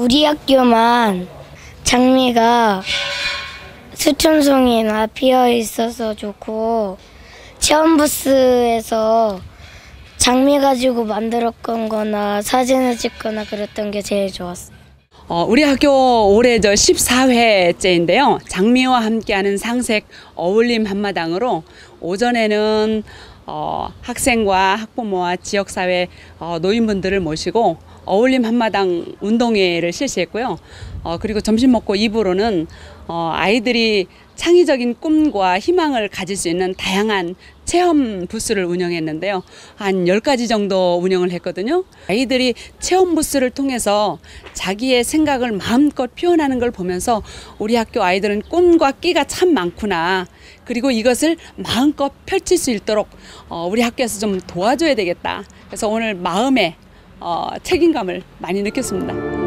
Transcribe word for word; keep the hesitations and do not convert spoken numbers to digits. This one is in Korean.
우리 학교만 장미가 수천 송이나 피어 있어서 좋고, 체험 부스에서 장미 가지고 만들었던 거나 사진을 찍거나 그랬던 게 제일 좋았어요. 어, 우리 학교 올해 저 십사 회째인데요. 장미와 함께하는 상색 어울림 한마당으로 오전에는 어, 학생과 학부모와 지역사회 어, 노인분들을 모시고 어울림 한마당 운동회를 실시했고요. 어, 그리고 점심 먹고 이 부로는 어, 아이들이 창의적인 꿈과 희망을 가질 수 있는 다양한 체험 부스를 운영했는데요. 한 열 가지 정도 운영을 했거든요. 아이들이 체험 부스를 통해서 자기의 생각을 마음껏 표현하는 걸 보면서 우리 학교 아이들은 꿈과 끼가 참 많구나. 그리고 이것을 마음껏 펼칠 수 있도록 어, 우리 학교에서 좀 도와줘야 되겠다. 그래서 오늘 마음에 어, 책임감을 많이 느꼈습니다.